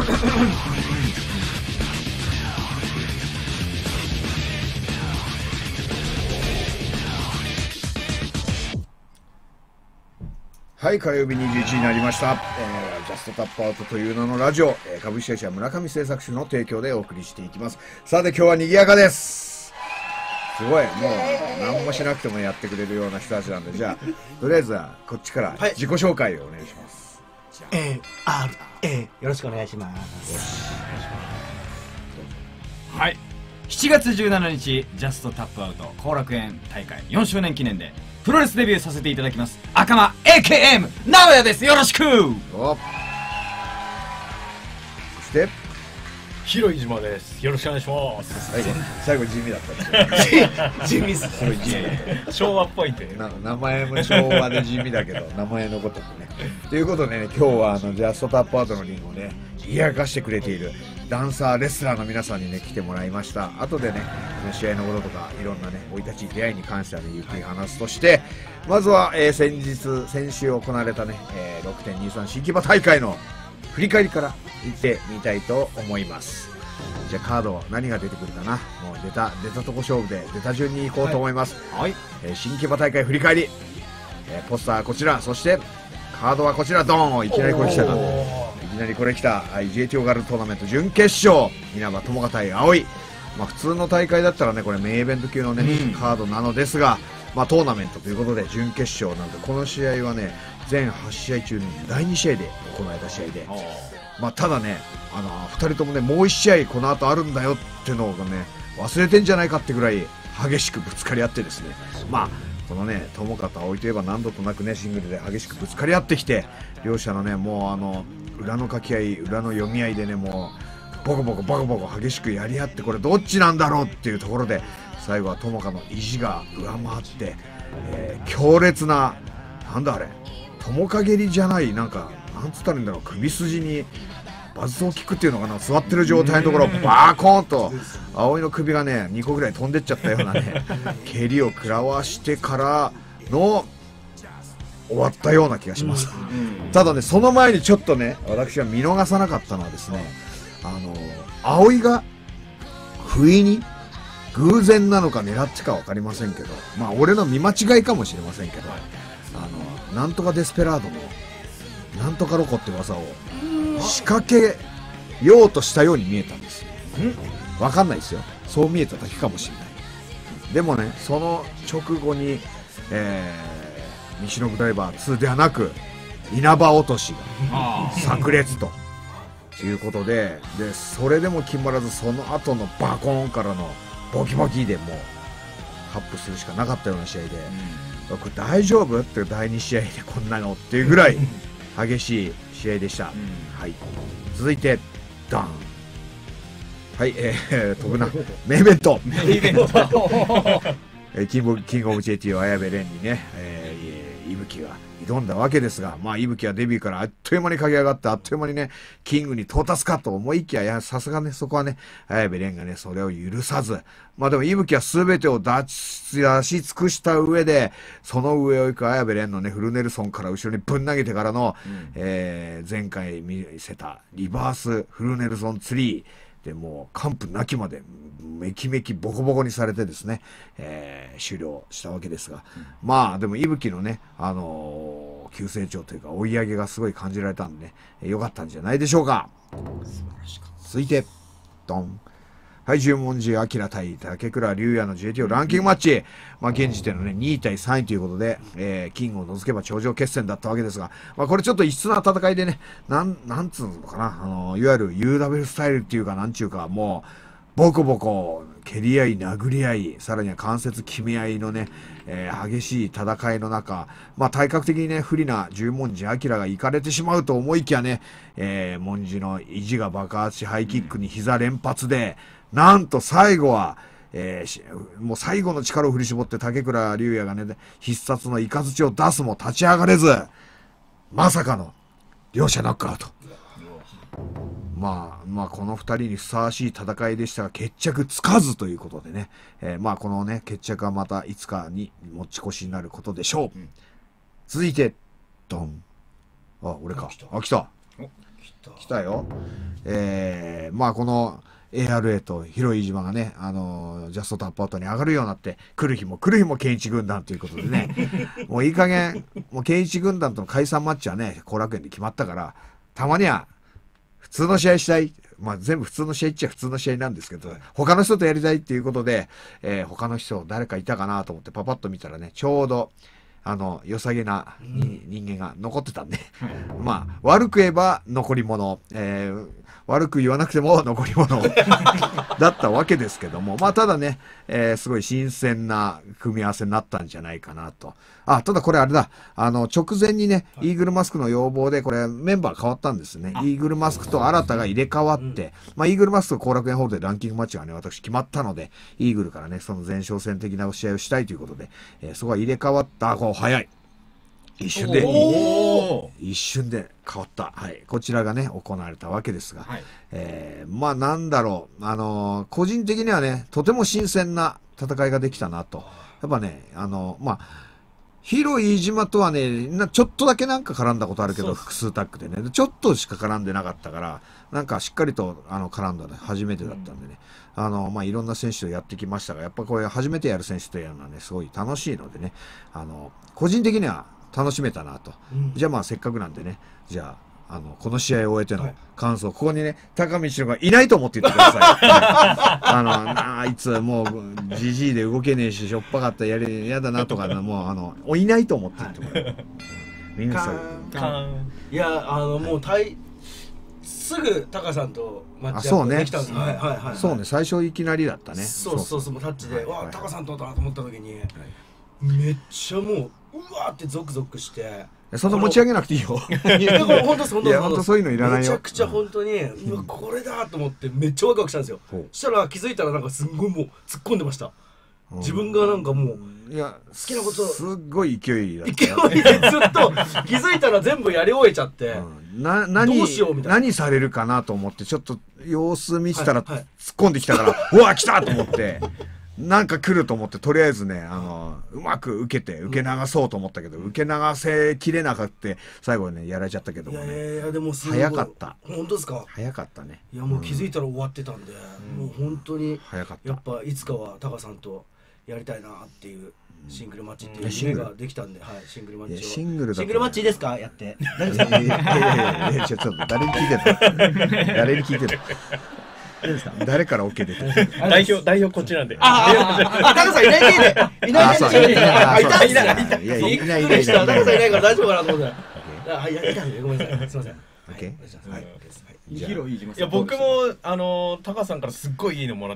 はい、火曜日21時になりました。ジャストタップアウトという名のラジオ、株式会社村上製作所の提供でお送りしていきます。さて、今日は賑やかです。すごい、もう何もしなくてもやってくれるような人たちなんで、じゃあ、とりあえずはこっちから自己紹介をお願いします。 ARA、よろしくお願いします。 はい、7月17日ジャストタップアウト後楽園大会4周年記念でプロレスデビューさせていただきます赤間 AKM 直哉です。よろしく。 そして広い島です。よろしくお願いします。 最後地味だったでしょ。 地味っすすごい地味。 昭和っぽいんで名前も昭和で地味だけど名前のこともね。ということでね、今日はジャストタップアウトのリングをね賑やかしてくれているダンサーレスラーの皆さんにね来てもらいました。後でね試合のこととかいろんなね生い立ち出会いに関してはねゆっくり話すとして、まずは、先週行われたね、6.23 新木場大会の振り返りからいってみたいと思います。じゃあカード何が出てくるかな。もう出たとこ勝負で出た順に行こうと思います。 はい、 新木場大会振り返り、ポスターこちら、そしてカードはこちら。ドーン、いきなりこれ来たな。いきなりこれ来た。JTO ガールトーナメント準決勝、稲葉友果対葵。普通の大会だったらねこれメインイベント級のね、カードなのですが、トーナメントということで準決勝なんで、この試合はね全8試合中に第2試合で行われた試合で、ただね2人ともねもう1試合この後あるんだよっていうのをね忘れてんじゃないかってぐらい激しくぶつかり合ってですね、このね友果と葵といえば何度となくねシングルで激しくぶつかり合ってきて、両者のねもう裏の掛け合い裏の読み合いでねもうボコボコ激しくやり合って、これどっちなんだろうっていうところで最後は友果の意地が上回って、強烈ななんだあれ友果蹴りじゃない、なんつったらいいんだろう、首筋にバズをキックっていうのかな、座ってる状態のところをバーコーンと葵の首がね2個ぐらい飛んでっちゃったようなね蹴りを食らわしてからの終わったような気がします。ただねその前にちょっとね私は見逃さなかったのはですね、葵が不意に偶然なのか狙ってか分かりませんけど、俺の見間違いかもしれませんけど、なんとかデスペラードのなんとかロコって技を仕掛けようとしたように見えたんですよ。分かんないですよ、そう見えただけかもしれない。でもねその直後に、西のダイバー2ではなく稲葉落としが炸裂ということで、それでも決まらずその後のバコーンからのボキボキでもうカップするしかなかったような試合で、これ大丈夫って第2試合でこんなのっていうぐらい激しい試合でした。はい、続いてダン、はい、飛ぶなメインイベントキングオブ JT 綾部蓮にね、伊吹が挑んだわけですが、伊吹はデビューからあっという間に駆け上がってあっという間にねキングに到達かと思いきや、さすがねそこはね綾部蓮がねそれを許さず、でも伊吹は全てを出し尽くした上で、その上を行く綾部蓮のねフルネルソンから後ろにぶん投げてからの、前回見せたリバースフルネルソンツリーでもう完膚なきまでめきめきボコボコにされてですね、終了したわけですが、でも伊吹のね急成長というか追い上げがすごい感じられたんでね、良かったんじゃないでしょうか。続いてドン、はい、十文字明対竹倉龍也の JTO ランキングマッチ、現時点のね2位対3位ということで、キングを除けば頂上決戦だったわけですが、これちょっと異質な戦いでね、なんつうのかな、いわゆる UW スタイルっていうかなんちゅうか、もうボコボコ蹴り合い殴り合い、さらには関節決め合いのね、激しい戦いの中、体格的にね不利な十文字明が行かれてしまうと思いきやね、文字の意地が爆発しハイキックに膝連発で、なんと最後は、もう最後の力を振り絞って竹倉龍也がね必殺のイカズチを出すも立ち上がれず、まさかの両者ノックアウト。この2人にふさわしい戦いでしたが決着つかずということでね、このね決着はまたいつかに持ち越しになることでしょう。続いてドン、俺か、来た。 来たよ。まあこの ARA と広い飯島がね、ジャストタップアウトに上がるようになって、来る日も健一軍団ということでね、もういい加減、もう健一軍団との解散マッチはね、後楽園で決まったから、たまには普通の試合したい。まあ全部普通の試合っちゃ普通の試合なんですけど、他の人とやりたいっていうことで、他の人誰かいたかなと思ってパパッと見たらね、ちょうど、良さげな人間が残ってたんで、まあ、悪く言えば残り物、悪く言わなくても残り物だったわけですけども、まあ、ただね、すごい新鮮な組み合わせになったんじゃないかなと。ただこれあれだ、直前にね、イーグルマスクの要望で、これメンバー変わったんですね。イーグルマスクと新たが入れ替わって、まあ、イーグルマスクと後楽園ホールでランキングマッチがね、私決まったので、イーグルからね、その前哨戦的な試合をしたいということで、そこは入れ替わった、早い。一瞬で変わった。はい。こちらがね、行われたわけですが、はい、まあなんだろう、個人的にはね、とても新鮮な戦いができたなと。やっぱね、まあ、広い飯島とはね、ちょっとだけなんか絡んだことあるけど、複数タッグでね、ちょっとしか絡んでなかったから、なんかしっかりと絡んだの初めてだったんでね、まあいろんな選手とやってきましたが、やっぱこういう初めてやる選手とやるのはね、すごい楽しいのでね、個人的には楽しめたなと。じゃあまあせっかくなんでね、じゃあ、この試合を終えての感想、ここにね、高道がいないと思って言ってください。あいつもう、じじいで動けねえし、しょっぱかったらやだなとか、もう、いないと思って言ってもらう。みんなそう。 いや、もう、すぐタカさんとマッチアップできたんですね。 そうね、最初いきなりだったね。 そう、タッチで、わあ、タカさんとだなと思った時に、めっちゃもう、うわーってゾクゾクして。 そんな持ち上げなくていいよ。 いや、これ本当そういうのいらないよ。 めちゃくちゃ本当に、うわ、これだと思ってめっちゃワクワクしたんですよ。そしたら気づいたらなんかすんごいもう突っ込んでました。自分がなんかもう、 いや、 好きなことすっごい勢いだった。 勢いでずっと気づいたら全部やり終えちゃって、どうしようみたいな。 何されるかなと思って、ちょっと様子見てたら突っ込んできたから、うわ、来たと思って。なんか来ると思って、とりあえずね、うまく受け流そうと思ったけど、受け流せきれなかった、最後ね、やられちゃったけどもね。 いや、でもすごい。 早かった。 本当ですか？ 早かったね。 いや、もう気づいたら終わってたんで、もう本当に、 早かった。 やっぱいつかはタカさんとやりたいなっていう、シングルマッチっていう夢ができたんで、はい、シングルマッチを。 シングルマッチいいですか？やって。大丈夫ですか？いや、ちょっと誰に聞いてる？誰に聞いてる？誰から OK 出てる？ 代表こっちなんで。 タカさんいないで。いない。タカさんいないから大丈夫かなと思って。いたんでごめんなさい。すみません。 いや、僕もタカさんからすっごいいいのもらって、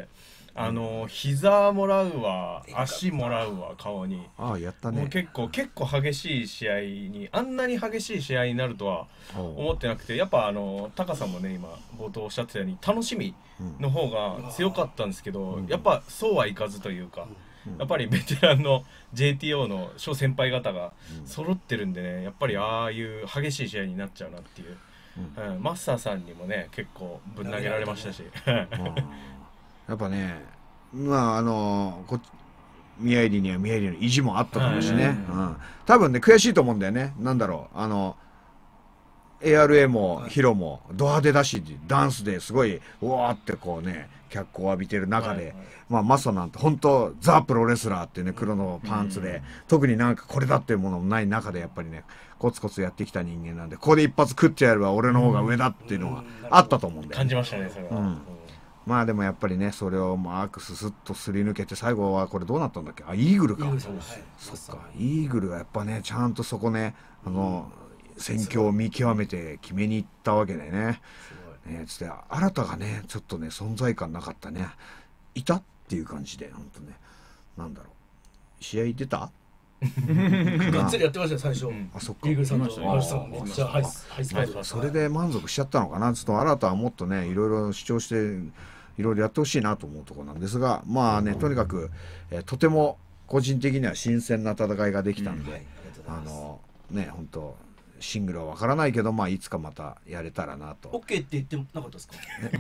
膝もらうわ、足もらうわ、顔に。 やったね。 もう結構激しい試合に、あんなに激しい試合になるとは思ってなくて、やっぱタカさんもね、今冒頭おっしゃってたように楽しみの方が強かったんですけど、やっぱそうはいかずというか、やっぱりベテランの JTO の諸先輩方が揃ってるんでね、やっぱりああいう激しい試合になっちゃうなっていう、マスターさんにもね結構ぶん投げられましたし。 やっぱね、まあ宮入には宮入の意地もあったかもしれね、多分ね悔しいと思うんだよね。なんだろう、ARA もヒロもド派手だし、ダンスですごいうわーってこうね脚光を浴びてる中で、まあマサなんて本当ザ・プロレスラーってね、黒のパンツで、特になんかこれだっていうものもない中でやっぱりねコツコツやってきた人間なんで、ここで一発食ってやれば俺の方が上だっていうのがあったと思うんだよね。 感じましたね、それは。 まあでもやっぱりね、それをうまくススッとすり抜けて、最後はこれどうなったんだっけ？イーグルか。そっか、イーグルがやっぱね、ちゃんとそこね、戦況を見極めて決めに行ったわけでね。つって新たがね、ちょっとね存在感なかったね。いたっていう感じで、本当ね、なんだろう、試合出た？ がっつりやってましたよ最初。 そっか。 イーグルさんとマルさんめっちゃハイスパート。 それで満足しちゃったのかな。ちょっと新たはもっとね、いろいろ主張していろいろやってほしいなと思うところなんですが、まあね、とにかく、とても個人的には新鮮な戦いができたんで、ね、本当シングルはわからないけど、まあいつかまたやれたらなと。 オッケーって言ってなかったですか？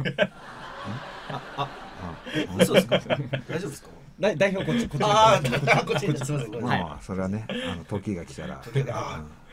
嘘ですか？大丈夫ですか？ 代表こっち。 こっち。すみません。 まあそれはね、時が来たら。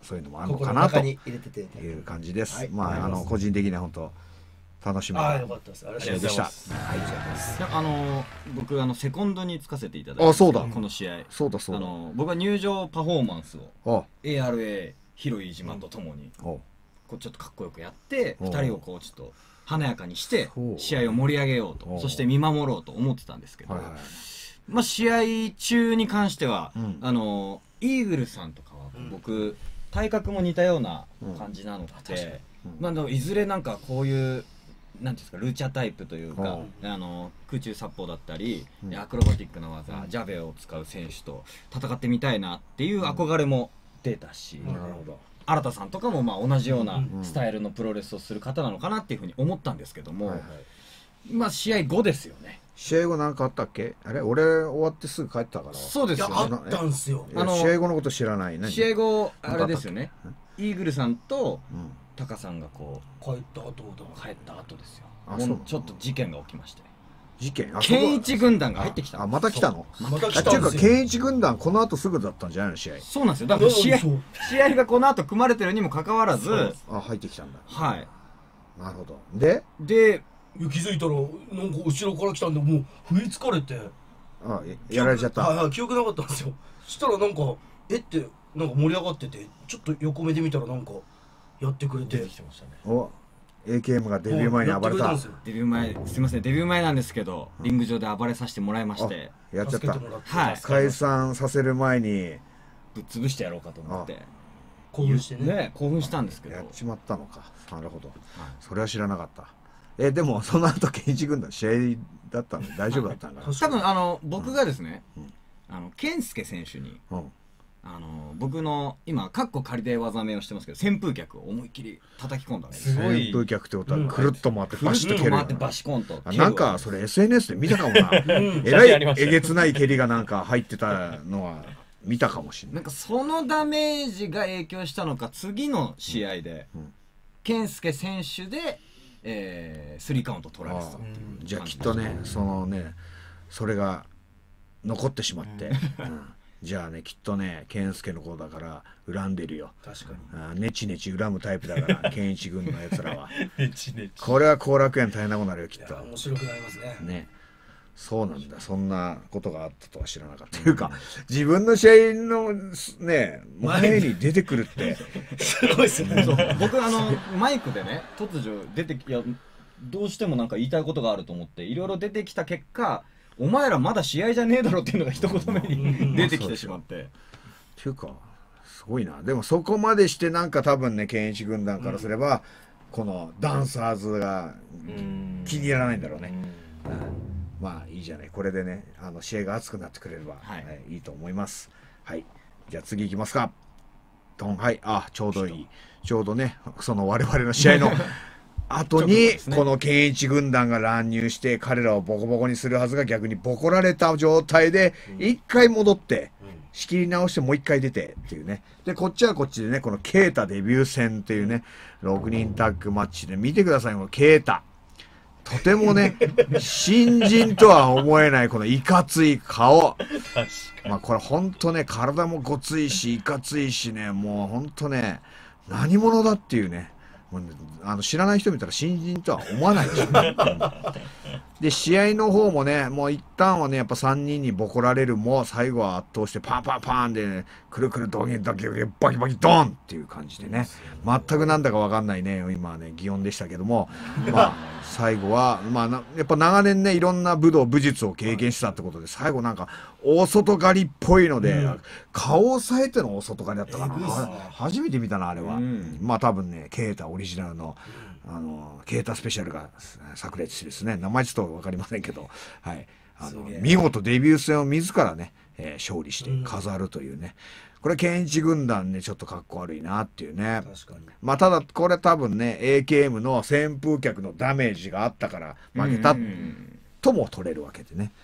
そういうのもあるの心かなとの中に入れてていう感じです。 はいまあ個人的には本当楽しみなああよかったですありがとうございま試合でした。 すはい、 僕セコンドにつかせていただいて、 あそうだこの試合そうだそうだ。 僕は入場パフォーマンスをあ ARA 広い自慢とともにおこうちょっとかっこよくやってお 2人をこうちょっと華やかにしてそう試合を盛り上げようおと、そして見守ろうと思ってたんですけど、 はいはい。 まあ試合中に関しては、 うんイーグルさんとかは僕、体格も似たような感じなので、まあでもいずれなんかこういうなんていうんですか、ルチャタイプというか、空中殺法だったり、アクロバティックな技、ジャベを使う選手と戦ってみたいなっていう憧れも出たし、 なるほど。 新田さんとかもまあ同じようなスタイルのプロレスをする方なのかなっていうふうに思ったんですけども、 はいはい。 まあ試合後ですよね。 試合後なんかあったっけ？あれ俺終わってすぐ帰ったから。 そうですよね。 いやあったんすよいや試合後のこと知らないね。 試合後あれですよね。イーグルさんとうん。 タカさんがこ帰った後だう帰った後ですよ。 あそうもうちょっと事件が起きまして、 事件。 健一軍団が入ってきた。 あまた来たの？ またあっていうか来たんですよ健一軍団この後すぐだったんじゃないの試合？ そうなんですよ。だから試そう合がこの後組まれてるにもかかわらず、 あ入ってきたんだ。 はい。 なるほど。で、 で、 いや気づいたらなんか後ろから来たんでもう振りつかれてあやられちゃった。 はいはい記憶なかったんですよ。そしたらなんかってなんか盛り上がっててちょっと横目で見たらなんかやってくれて出てきてましたね。 お AKM がデビュー前に暴れた。 やってくれたんですよデビュー前、すいません、デビュー前なんですけど、リング上で暴れさせてもらいまして、 やっちゃった助けて。もらってはい解散させる前にぶっ潰してやろうかと思って、 興奮してね興奮したんですけどやっ、ちまったのか。なるほど。 はいそれは知らなかった。でもその後健一軍団試合だったの大丈夫だったんだ。 多分僕がですね、健介選手に、 うん。 僕の今カッコ仮で技名をしてますけど、扇風客を思いっきり叩き込んだんですすごい扇風客ってことはくるっと回ってくるっバシッと蹴る。 と回ってバシコンとあなんかそれ SNS で見たかもな。え写らい真ありましたえげつない蹴りがなんか入ってたのは見たかもしれな。 ないんかそのダメージが影響したのか、次の試合で、健介選手で、3カウント取られてた。 じゃあきっとねそれが残ってしまって、じゃあねきっとね健介の子だから恨んでるよ。 確かにネチネチ恨むタイプだから健一軍のやつらはネチネチ。 これは後楽園大変なことになるよきっといや面白くなりますねね。そうなんだ。そんなことがあったとは知らなかった。というか自分の試合のね前に出てくるってすごいですねそう僕マイクでね突如出てきどうしてもなんか言いたいことがあると思っていろいろ出てきた結果、お前らまだ試合じゃねえだろっていうのが一言目に出てきてしまって、 っていうかすごいな。でもそこまでしてなんか多分ね健一軍団からすれば、このダンサーズが気に入らないんだろうね。まあいいじゃない。これでね試合が熱くなってくれれば、いいと思います。はい。じゃあ次いきますか。ドン。はい。ちょうどいい。ちょうどねその我々の試合の後にこの健一軍団が乱入して彼らをボコボコにするはずが逆にボコられた状態で一回戻って仕切り直してもう一回出てっていうね。でこっちはこっちでねこのケータデビュー戦っていうね6人タッグマッチで見てください。このケータとてもね新人とは思えないこのいかつい顔。まあこれほんとね体もごついしいかついしねもうほんとね何者だっていうねもうね知らない人見たら新人とは思わないでしょ、ね。で試合の方もねもう一旦はねやっぱ3人にボコられるも最後は圧倒してパンパンパンで、ね、くるくるドキドキバキバキドンっていう感じでね全くなんだか分かんないね今はね擬音でしたけどもまあ最後はまあやっぱ長年ねいろんな武道武術を経験したってことで最後なんか大外刈りっぽいので、顔を押さえての大外刈りだったかな。初めて見たなあれは。まあ多分ねケータオリジナルのケータスペシャルが炸裂してですね名前ちょっと分かりませんけど、はい、見事デビュー戦を自らね、勝利して飾るというね、これ健一軍団ねちょっとかっこ悪いなっていうね。 確かにまあただこれ多分ね AKM の扇風客のダメージがあったから負けたとも取れるわけでね。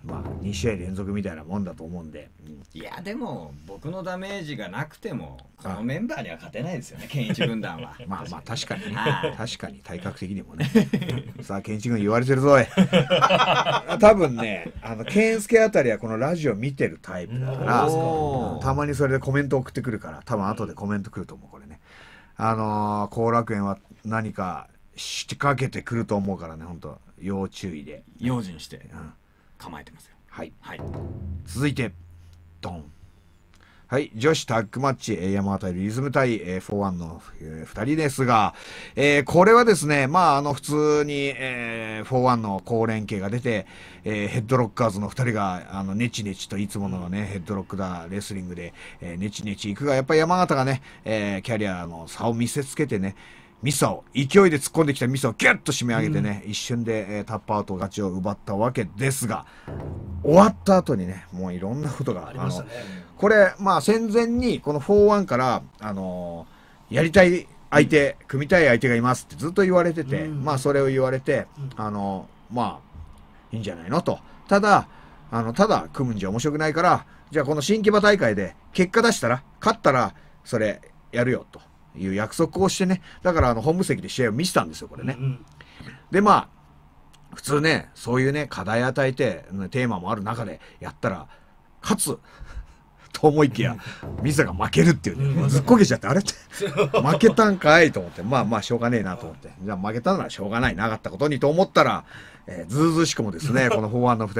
まあ2試合連続みたいなもんだと思うんで、 いやでも僕のダメージがなくてもこのメンバーには勝てないですよね、健一軍団は。 まあまあ確かにね、 はい確かに体格的にもねさあ健一君言われてるぞい多分ね健介あたりはこのラジオ見てるタイプだからおーたまにそれでコメント送ってくるから多分後でコメントくると思うこれね。後楽園は何か仕掛けてくると思うからね、本当要注意で、 用心してうん構えてますよ。 はい。 はい。 続いてドン。はい女子タッグマッチ山形リズム対4-1の2人ですが、これはですねまあ普通に4-1の高連携が出て、ヘッドロッカーズの2人がネチネチといつものねヘッドロックだレスリングで、ネチネチいくがやっぱり山形がね、キャリアの差を見せつけてねミサを勢いで突っ込んできたミサをギュッと締め上げてね、一瞬で、タップアウト勝ちを奪ったわけですが終わった後にねもういろんなことがありましたね。 これまあ戦前にこの4-1からやりたい相手組みたい相手がいますってずっと言われてて、まあそれを言われてまあいいんじゃないのと、ただ組むんじゃ面白くないからじゃあこの新木場大会で結果出したら勝ったらそれやるよという約束をしてね、だから本部席で試合を見せたんですよこれね。でまあ普通ねそういうね課題与えてテーマもある中でやったら勝つと思いきやミサが負けるっていうね、ずっこけちゃってあれって負けたんかいと思ってまあしょうがねえなと思って、じゃあ負けたならしょうがないなかったことにと思ったら、ずうずうしくもですねこの4-1の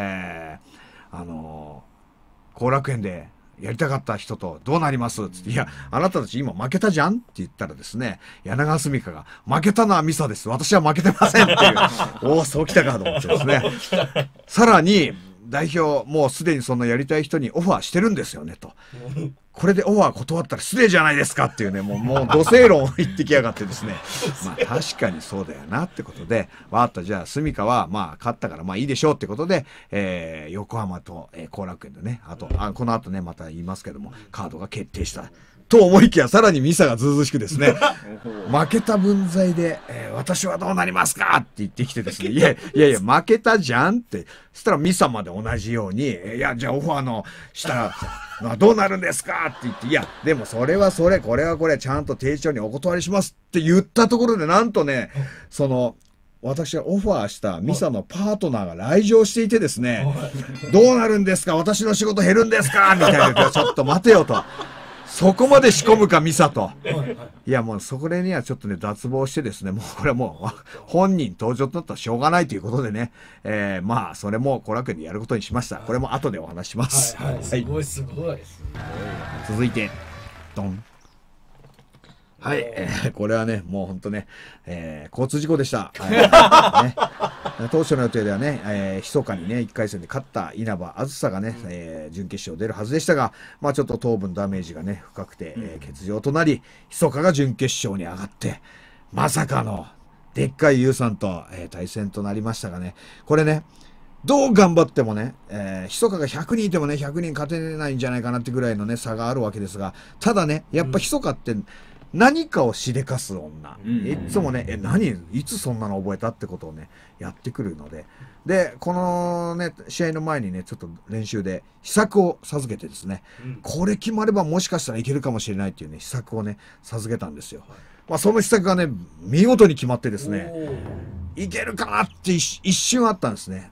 2人後楽園でやりたかった人とどうなりますつって、いや、あなたたち今負けたじゃんって言ったらですね、柳川澄香が、負けたのはミサです。私は負けてませんっていう、おお、そうきたかと思ってですね。さらに、代表、もうすでにそのやりたい人にオファーしてるんですよねと。これでオファー断ったら失礼じゃないですかっていうね、もう土星論を言ってきやがってですね。まあ確かにそうだよなってことで、わかった、じゃあ住香はまあ勝ったからまあいいでしょうってことで、横浜と後楽園でね、この後ね、また言いますけども、カードが決定した。と思いきや、さらにミサがずうずうしくですね、負けた分際で、私はどうなりますかって言ってきてですね、いや、負けたじゃんって、そしたらミサまで同じように、いや、じゃあオファーのしたら、どうなるんですかって言って、いや、でもそれはそれ、これはこれ、ちゃんと丁重にお断りしますって言ったところで、なんとね、私がオファーしたミサのパートナーが来場していてですね、どうなるんですか私の仕事減るんですかみたいな、ちょっと待てよと。そこまで仕込むかミサと。いやもうそれにはちょっとね脱帽してですね、もうこれはもう本人登場となったらしょうがないということでね、まあそれも後楽園でやることにしました。これも後でお話します。 はいはい、すごいすごい。 続いてドン。はい、これはね、もう本当ね、交通事故でした。ね、当初の予定ではね、密かにね、1回戦で勝った稲葉あずさがね、準決勝出るはずでしたが、まあちょっと頭部のダメージがね、深くて、欠場となり、密かが準決勝に上がって、まさかの、でっかい優さんと、対戦となりましたがね、これね、どう頑張ってもね、密かが100人いてもね、100人勝てないんじゃないかなってぐらいのね、差があるわけですが、ただね、やっぱ密かって、何かをしでかす女、いつもねいつそんなの覚えたってことをねやってくるので、でこのね試合の前にねちょっと練習で秘策を授けてですね、これ決まればもしかしたらいけるかもしれないっていうね秘策をね授けたんですよ。まあその秘策がね見事に決まってですね、いけるかなって一瞬あったんですね。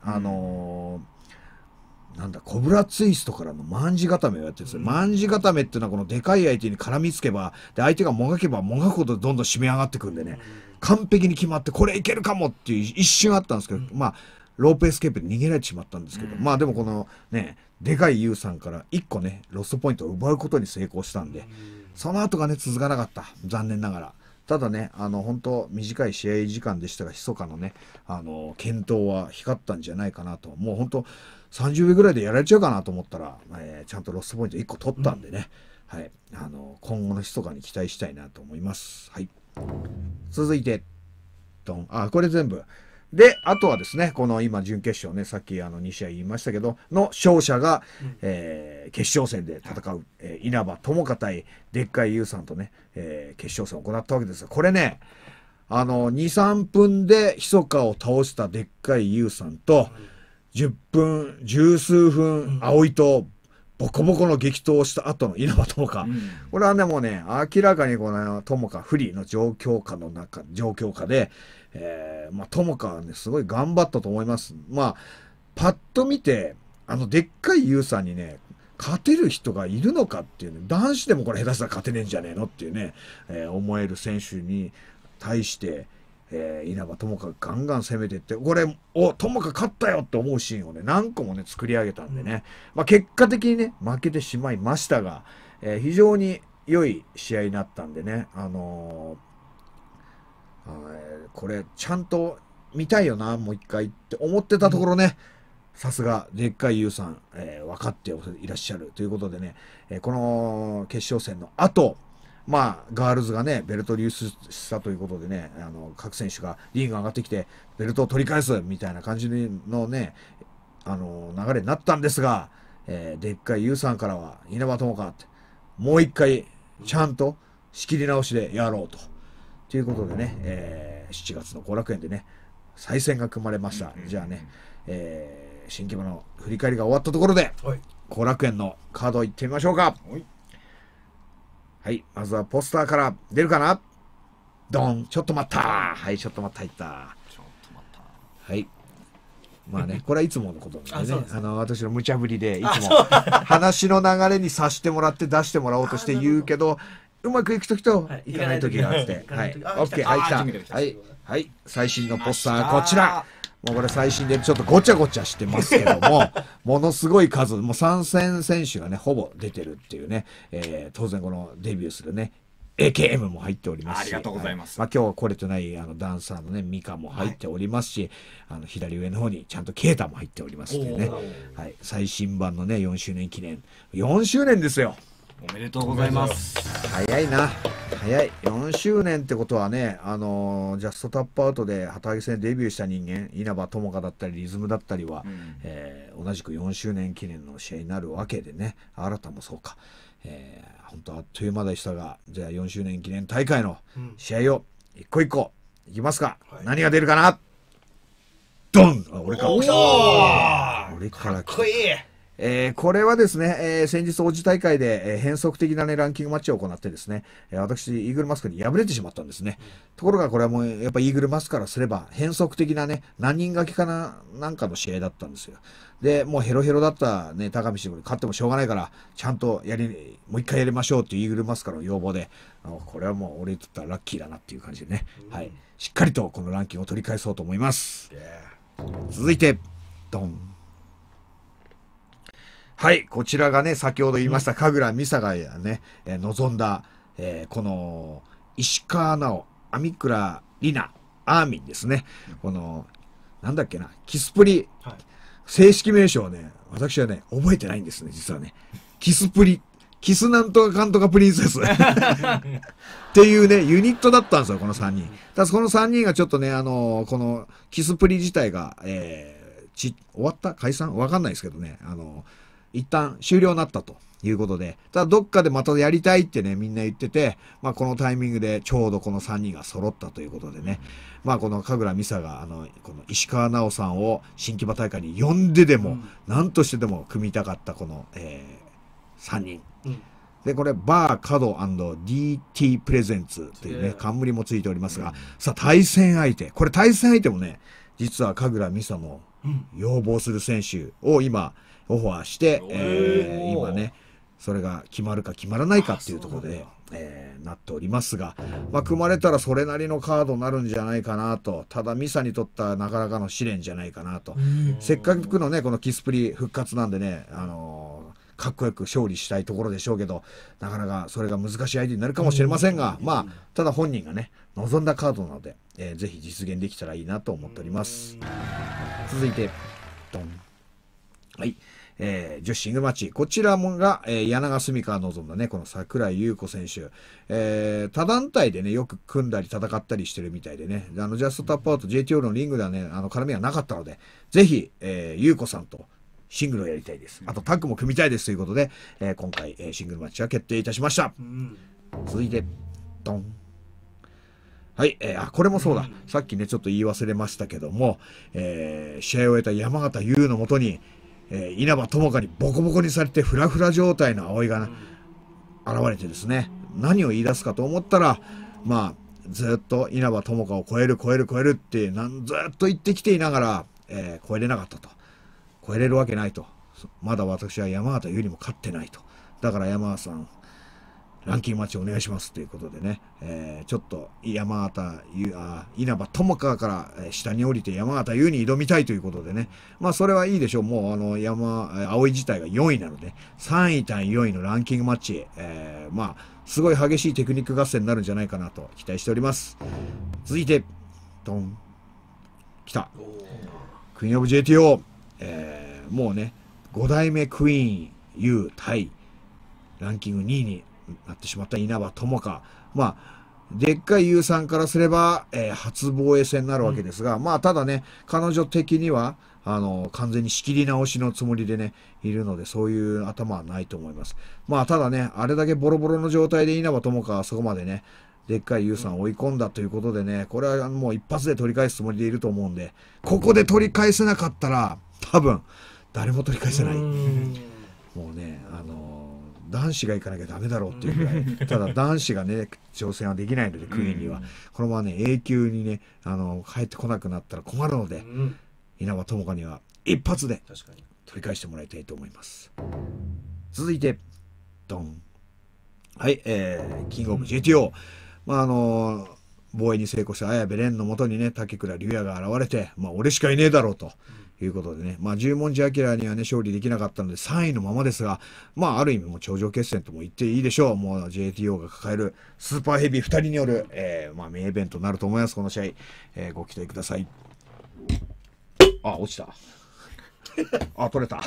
なんだコブラツイストからの卍固めをやってるんですよ。卍固めっていうのはこのでかい相手に絡みつけばで相手がもがけばもがくほどどんどん締め上がってくんでね、完璧に決まってこれいけるかもっていう一瞬あったんですけど、まあロープエスケープで逃げられてしまったんですけど、まあでもこのねでかいユウさんから1個ねロストポイントを奪うことに成功したんで、その後がね続かなかった、残念ながら。ただね本当短い試合時間でしたが密かのね健闘は光ったんじゃないかなと。もう本当30秒ぐらいでやられちゃうかなと思ったら、ちゃんとロストポイント1個取ったんでね、はい、今後の密かに期待したいなと思います。はい、続いてドン、これ全部で、あとはですねこの今準決勝ね、さっき2試合言いましたけどの勝者が、決勝戦で戦う、稲葉友香対でっかい優さんとね、決勝戦を行ったわけですが、これね2、3分で密かを倒したでっかい優さんと、 10分十数分葵とボコボコの激闘をした後の稲葉友香、これはねもうね明らかにこの友香不利の状況下で、友香はねすごい頑張ったと思います。パッと見てでっかい優さんにね勝てる人がいるのかっていうね、男子でもこれ下手したら勝てねえんじゃねえのっていうね、思える選手に対して稲葉友香がガンガン攻めていって、これ友香勝ったよって思うシーンをね何個もね作り上げたんでね、結果的にね負けてしまいましたが、非常に良い試合になったんでね、これちゃんと見たいよなもう一回って思ってたところね、さすがでっかい優さん、分かっていらっしゃるということでね、この決勝戦の後ガールズがねベルト流出したということでね、各選手がリング上がってきてベルトを取り返すみたいな感じのね流れになったんですが、でっかい優さんからは稲葉友香ってもう一回ちゃんと仕切り直しでやろうということでね、7月の後楽園でね再戦が組まれました。じゃあね、新規の振り返りが終わったところで後楽園のカードいってみましょうか。はい、まずはポスターから出るかな。ドン、ちょっと待った。はい、ちょっと待った、入った。はい。これはいつものことなんでね、私の無茶ぶりでいつも話の流れにさしてもらって出してもらおうとして言うけど、うまくいくときといかないときがあって、はい、オッケー、はい、来た。はい、はい、最新のポスターこちら。もうこれ最新でちょっとごちゃごちゃしてますけども、ものすごい数、もう参戦選手がね、ほぼ出てるっていうね、当然このデビューするね、AKM も入っておりますし、 ありがとうございます。 今日来れてないダンサーのね、ミカも入っておりますし、左上の方にちゃんとケイタも入っておりますっていうね、はい、最新版のね、4周年記念。4周年ですよ。 おめでとうございます。 早いな。早い。4周年ってことはね、ジャストタップアウトで旗揚げ戦デビューした人間、稲葉友香だったりリズムだったりは、同じく4周年記念の試合になるわけでね、新たもそうか。本当あっという間でしたが、じゃあ4周年記念大会の試合を一個一個いきますか。何が出るかな。ドン。俺から来た。俺から来た。これはですね、先日王子大会で、変則的な、ね、ランキングマッチを行ってですね、私イーグルマスクに敗れてしまったんですね。ところがこれはもうやっぱイーグルマスクからすれば変則的なね何人掛けかなんかの試合だったんですよ。でもうヘロヘロだったね高道に勝ってもしょうがないからちゃんともう一回やりましょうっていうイーグルマスクからの要望で、これはもう俺にとったらラッキーだなっていう感じでね、はい、しっかりとこのランキングを取り返そうと思います。続いてドン。はい、こちらがね、先ほど言いました、神楽美沙がね、望んだ、この、石川直、網倉里奈、アーミンですね。この、なんだっけな、キスプリ、正式名称をね、私はね、覚えてないんですね、実はね。キスプリ、キスなんとかかんとかプリンセス。っていうね、ユニットだったんですよ、この3人。ただこの3人がちょっとね、この、キスプリ自体が、終わった解散わかんないですけどね、一旦終了になったということで、ただどっかでまたやりたいってねみんな言ってて、このタイミングでちょうどこの3人が揃ったということでね、この神楽美沙がこの石川直さんを新木場大会に呼んででも、何としてでも組みたかったこの、3人、でこれバーカド &DT プレゼンツというね冠もついておりますが、さあ対戦相手もね実は神楽美沙の要望する選手を今オファーして、今ねそれが決まるか決まらないかっていうところで、なっておりますが、組まれたらそれなりのカードになるんじゃないかなと。ただミサにとったらなかなかの試練じゃないかなと。せっかくのねこのキスプリ復活なんでね、かっこよく勝利したいところでしょうけど、なかなかそれが難しい相手になるかもしれませんが、ただ本人がね望んだカードなので、ぜひ実現できたらいいなと思っております。続いてドン。はい、女子シングルマッチ、こちらもが、柳川澄香が望んだねこの櫻井優子選手、他団体でねよく組んだり戦ったりしてるみたいでね、ジャストタップアウト JTO のリングではね絡みはなかったので、ぜひ、優子さんとシングルをやりたいです、あとタッグも組みたいですということで、今回、シングルマッチは決定いたしました。続いてドン。 はい、これもそうだ、さっきねちょっと言い忘れましたけども、試合を終えた山形優のもとに、稲葉友香にボコボコにされてフラフラ状態の葵が、現れてですね、何を言い出すかと思ったら、まあずっと稲葉友香を超えるってずっと言ってきていながら、超えれなかったと。超えれるわけないと。まだ私は山形優にも勝ってないと。だから山形さんランキングマッチお願いしますということでね、ちょっと稲葉友香から、下に降りて山形優に挑みたいということでね、まあそれはいいでしょう。もう葵自体が4位なので3位対4位のランキングマッチ、まあすごい激しいテクニック合戦になるんじゃないかなと期待しております。続いてドン来たクイーンオブ JTO、もうね5代目クイーン U 対ランキング2位になってしまった稲葉友香。まあでっかい U さんからすれば、初防衛戦になるわけですが、まあただね彼女的には完全に仕切り直しのつもりでねいるので、そういう頭はないと思います。まあただねあれだけボロボロの状態で稲葉友香はそこまでねでっかい U さんを追い込んだということでね、これはもう一発で取り返すつもりでいると思うんで、ここで取り返せなかったら多分誰も取り返せない。もうね男子が行かなきゃダメだろうっていうぐらいただ男子がね挑戦はできないので、クイーンにはこのままね永久にね帰ってこなくなったら困るので、稲葉友香には一発で取り返してもらいたいと思います。続いてドン、はい、キングオブ JTO、まあ防衛に成功した綾部蓮のもとにね竹倉龍也が現れて、まあ俺しかいねえだろうということでね、まあ十文字明にはね勝利できなかったので3位のままですが、まあある意味もう頂上決戦とも言っていいでしょう。もう JTO が抱えるスーパーヘビー2人による、まあ名イベントになると思います。この試合、ご期待ください。あ、落ちた。あ、取れた。はい、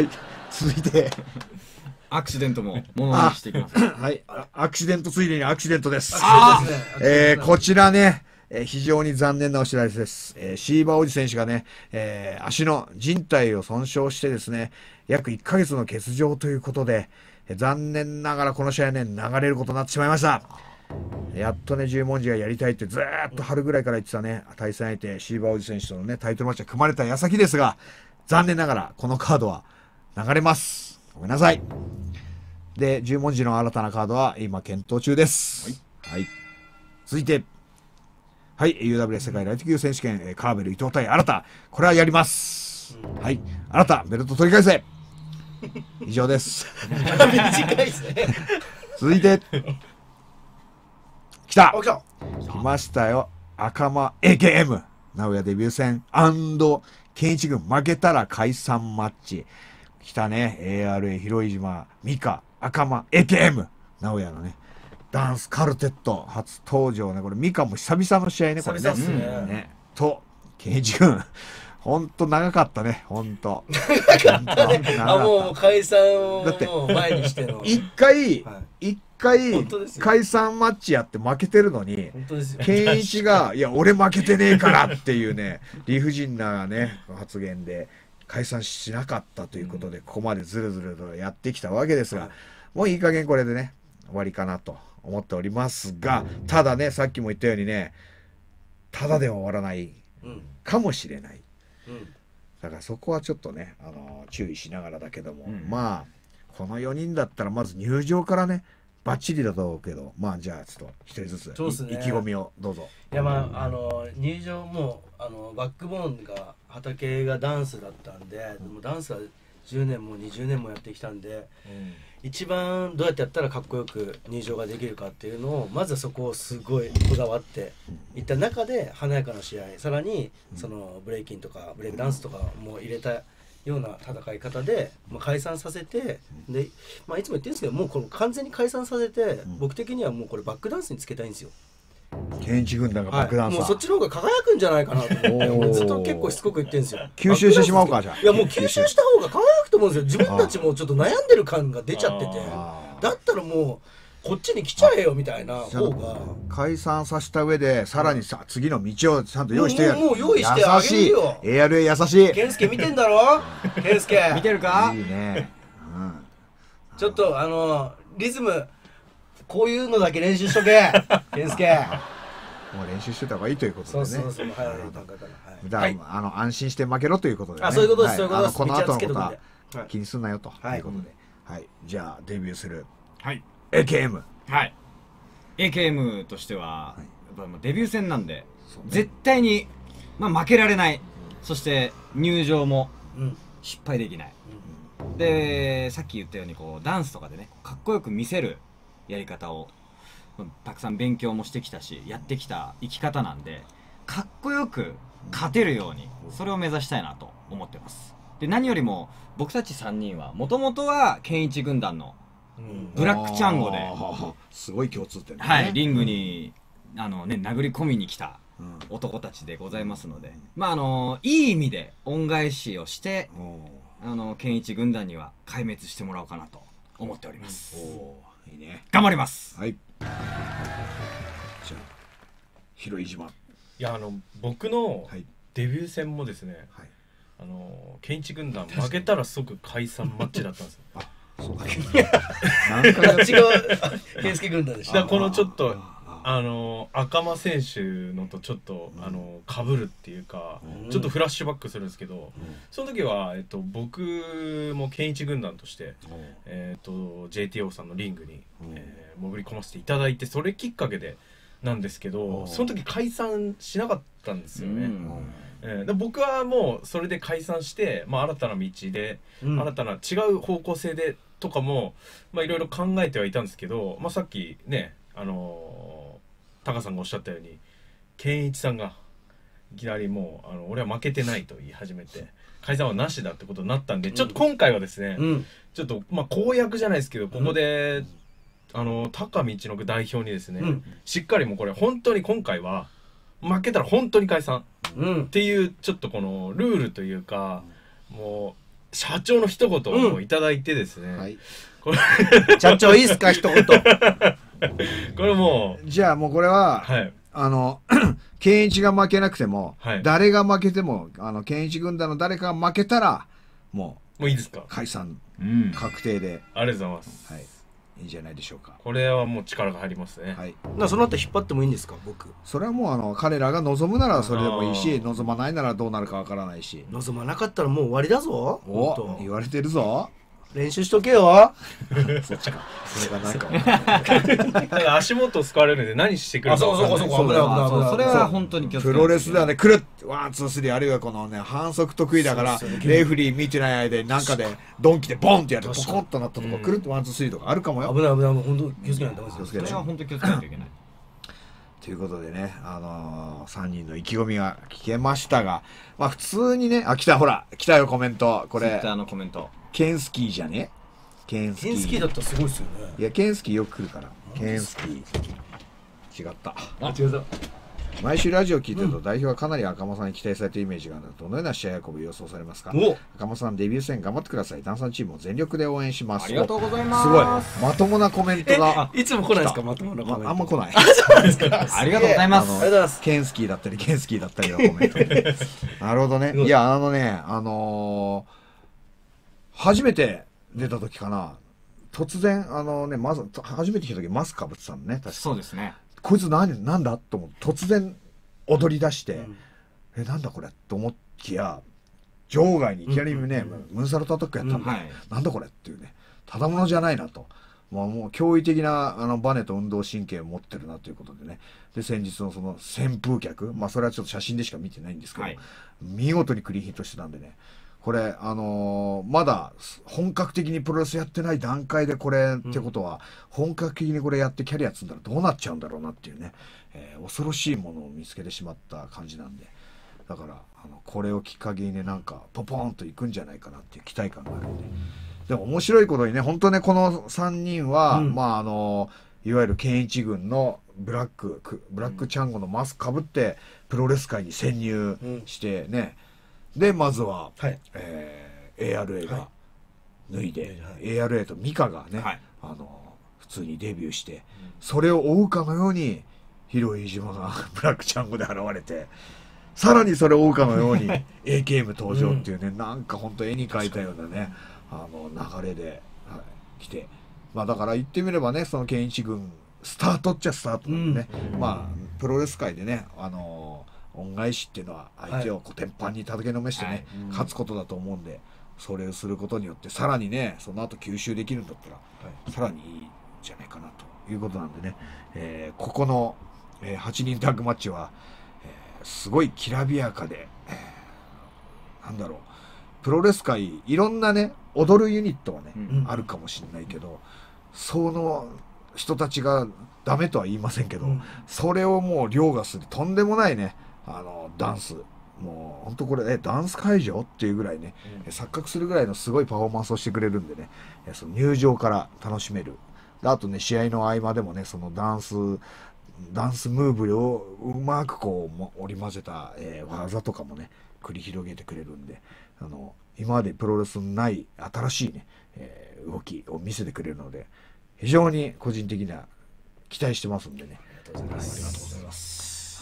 続いてアクシデントもものにしていきます。 はい、アクシデントついでにアクシデントです。 あこちらね、非常に残念なお知らせです。シーバーおじ選手がね、足の靭帯を損傷してですね、約1ヶ月の欠場ということで、残念ながらこの試合ね、流れることになってしまいました。やっとね、十文字がやりたいってずーっと春ぐらいから言ってたね、対戦相手、シーバーおじ選手とのね、タイトルマッチが組まれた矢先ですが、残念ながらこのカードは流れます。ごめんなさい。で、十文字の新たなカードは今検討中です。はい。続いて、はい、UWS 世界ライト級選手権、カーベル伊藤対新田。これはやります。はい。新田、ベルト取り返せ。以上です。 短いですね。 続いて、来た。 来た。 来ましたよ。赤間 AKM。名古屋デビュー戦健一軍負けたら解散マッチ。来たね。ARA 広島美香赤間 AKM。名古屋のね。ダンスカルテット初登場ね。これ美香も久々の試合ね。これね。 久々っすね。 と、健一軍。ほんと長かったね。ほんと。 あ、もう解散を前にしての。 一回解散マッチやって負けてるのに、健一が、いや、俺負けてねえからっていうね、理不尽なね、発言で解散しなかったということで、ここまでずるずるとやってきたわけですが、もういい加減これでね、終わりかなと思っておりますが、ただね、さっきも言ったようにね、ただでは終わらないかもしれない。だからそこはちょっとね、注意しながらだけども、まあ、この4人だったらまず入場からね、バッチリだと思うけど、まあじゃあちょっと一人ずつ、意気込みをどうぞ。 いや、まあ入場もバックボーンが畑がダンスだったんで、もうダンスは10年も20年もやってきたんで、一番どうやってやったらかっこよく入場ができるかっていうのを、まずはそこをすごいこだわっていった中で、華やかな試合、さらにそのブレイキンとかブレイクダンスとかも入れたような戦い方で、解散させて、で、いつも言ってるんですけど、もうこれ完全に解散させて、僕的にはもうこれバックダンスにつけたいんですよ。 健一軍団がバックダンサー、 もうそっちの方が輝くんじゃないかなと思って、もうずっと結構しつこく言ってるんですよ。 吸収してしまうか、じゃあ。 いや、もう吸収した方が輝くと思うんですよ。自分たちもちょっと悩んでる感が出ちゃってて、だったらもうこっちに来ちゃえよみたいな方が。 解散させた上で、さらにさ、次の道をちゃんと用意してやる。 もう用意してあげるよ。 ARA 優しい。 健介見てんだろ。健介見てるか。 いいね。 ちょっとリズムこういうのだけ練習しとけ健介。 もう練習してた方がいいということでね。 そうそうそう、はい、 なるほど段階からだから安心して負けろということでね。 あ、そういうことです、そういうことです。 この後のことははい気にすんなよとはいいうことで。はい。じゃあデビューするはい AKM。 はい AKM としては、 はいやっぱもうデビュー戦なんで、 そうね絶対に、負けられない、そして入場もうん失敗できない、でさっき言ったようにこうダンスとかでねかっこよく見せるやり方をたくさん勉強もしてきたしやってきた生き方なんで、かっこよく勝てるようにそれを目指したいなと思ってます。で何よりも僕たち3人はもともとは健一軍団のブラックチャンゴで、 あーすごい共通点だね。 はい、リングに殴り込みに来たうん男たちでございますので、いい意味で恩返しをして健一軍団には壊滅してもらおうかなと思っております。 おーいいね。 頑張ります。 はい。じゃあ広い島。 いや僕のはいデビュー戦もですね、 はい。 ケンイチ軍団負けたら即解散マッチだったんですよ。 そうだね。何回あっち側健介軍団でしだからた。 このちょっとあ赤間選手のとちょっと被るっていうか、 うんちょっとフラッシュバックするんですけど、その時は僕もケンイチ軍団としてJTO さんのリングに潜り込ませていただいて、それきっかけでなんですけど、その時解散しなかったんですよね。で僕はもうそれで解散して、新たな道で、 うん新たな違う方向性でとかもいろいろ考えてはいたんですけど、さっきねタカさんがおっしゃったように健一さんがいきなりもう俺は負けてないと言い始めて解散はなしだってことになったんで、ちょっと今回はですね、 うんちょっと公約じゃないですけどここで、高道の代表にですね、 うんしっかりもうこれ本当に今回は負けたら本当に解散うんっていうちょっとこのルールというか、もう社長の一言をいただいてですね、 はい。 社長いいっすか一言。 これもじゃあもうこれはうはい健一が負けなくても、 はい誰が負けても健一軍団の誰かが負けたらももういいですか。 う解散うん確定で、 ありがとうございます。 はい、いいんじゃないでしょうか。 これはもう力が入りますね。 はい。 その後引っ張ってもいいんですか僕。 それはもう彼らが望むならそれでもいいし、 あー望まないならどうなるかわからないし。 望まなかったらもう終わりだぞ。 おほんと言われてるぞ。 練習しとけよ。 そっちか。それがなんか。 だから足元をすかわれるんで何してくるか分かんない。 そう危ない危ない危ない。 それは本当に気をつけプないとロレスではね、くるっワンツースリーあるいはこのね反則得意だからそうですよねレフリー見てない間になんかでドンキでボンってやるとポ確かにコッとなったとこくるっとワンツースリーとかあるかもよ。 危ない危ない本当気をつけないとダメですよ。 気をつけないそれは本当に気をつけないといけない。 ということでね、3人の意気込みが聞けましたが、普通にね、来たほら、来たよコメント。これ Twitter のコメント。 ケンスキーじゃねケンスキー。 ケンスキーだったらすごいですよね。 いや、ケンスキーよく来るから。ケンスキー。違った。 あ違うぞ。 毎週ラジオ聞いてると代表はかなり赤間さんに期待されているイメージがあるので、どのような試合運びを予想されますか。 お赤間さんデビュー戦頑張ってください。ダンサーチームを全力で応援します。 ありがとうございます。 すごい。まともなコメントが。 いつも来ないですかまともなコメント。 あんま来ない。 ありがとうございます。 ありがとうございます。 ケンスキーだったり、ケンスキーだったりのコメント。なるほどね。いや、初めて出た時かな。突然、まず、初めて来た時マスかぶってたのね、確か。 そうですね。 こいつなんだと思って、突然踊り出して、なんだこれと思いきや、場外にいきなりね、ムーンサルトアタックやったんで、 はいなんだこれっていうね、ただものじゃないなと。もう驚異的なバネと運動神経を持ってるなということでね。で、先日のその旋風脚、それはちょっと写真でしか見てないんですけど、 はい見事にクリーンヒットしてたんでね、これ、まだ本格的にプロレスやってない段階でこれってことは、本格的にこれやってキャリア積んだらどうなっちゃうんだろうなっていうね、恐ろしいものを見つけてしまった感じなんで、だから、これをきっかけにね、なんか、ポポーンといくんじゃないかなっていう期待感があるんで、でも面白いことにね、本当ね、この3人は、いわゆる健一軍のブラックチャンゴのマスクかぶって、プロレス界に潜入してね、で、まずは、 はい。 ARA が脱いで、 はい ARA とミカがね、 はい普通にデビューして、それを追うかのように、広い飯島がブラックチャンゴで現れて、さらにそれを追うかのように AKM 登場っていうね、なんか本当絵に描いたようなね、流れで、来て、だから言ってみればね、その健一軍スタートっちゃスタートなんでね、まあプロレス界でね恩返しっていうのは相手をこう鉄板に叩きのめしてね、勝つことだと思うんで、それをすることによってさらにねその後吸収できるんだったら、さらにいいんじゃないかなということなんでね、ここの、8人タッグマッチは、すごいきらびやかで、なんだろう、プロレス界いろんなね踊るユニットはね、あるかもしれないけど、その人たちがダメとは言いませんけど、それをもう凌駕するとんでもないねダンス、もう本当これダンス会場っていうぐらいね、錯覚するぐらいのすごいパフォーマンスをしてくれるんでね、その入場から楽しめる。あとね試合の合間でもねそのダンスムーブをうまくこう織り交ぜた、技とかもね繰り広げてくれるんで、今までプロレスのない新しいね、動きを見せてくれるので、非常に個人的には期待してますんでね。ありがとうございます。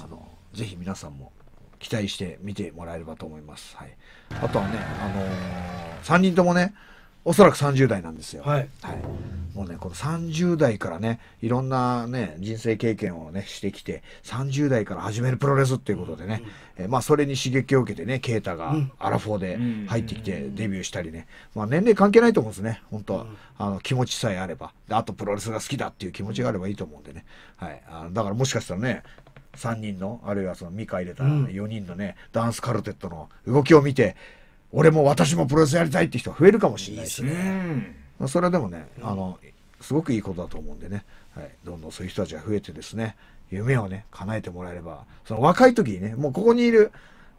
ぜひ皆さんも期待して見てもらえればと思います。はい。あとはね、3人ともね、おそらく30代なんですよ。 はい。 もうね、この30代からね、いろんなね、人生経験をね、してきて、30代から始めるプロレスっていうことでね、まあ、それに刺激を受けてね、ケイタがアラフォーで入ってきてデビューしたりね、まあ、年齢関係ないと思うんですね、本当は。気持ちさえあれば。で、あとプロレスが好きだっていう気持ちがあればいいと思うんでね。はい。だからもしかしたらね、3人の、あるいはそのミカ入れた4人のね、ダンスカルテットの動きを見て、俺も私もプロレスやりたいって人が増えるかもしれないしね。それはでもね、すごくいいことだと思うんでね、はい、どんどんそういう人たちが増えてですね、夢をね、叶えてもらえれば、その若い時にね、もうここにいる